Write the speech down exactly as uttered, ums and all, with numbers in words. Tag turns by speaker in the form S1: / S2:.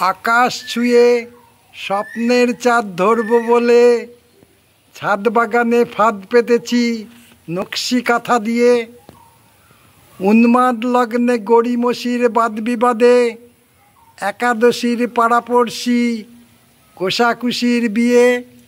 S1: আকাশ ছুঁয়ে স্বপ্নের চাঁদ ধরব বলে ছাদ বাগানে ফাঁদ পেতেছি নকশি কাঁথা দিয়ে। উন্মাদ লগ্নে গড়িমসির বাদ বিবাদে একাদশীর পাড়াপড়শি কোষাকুষির বিয়ে।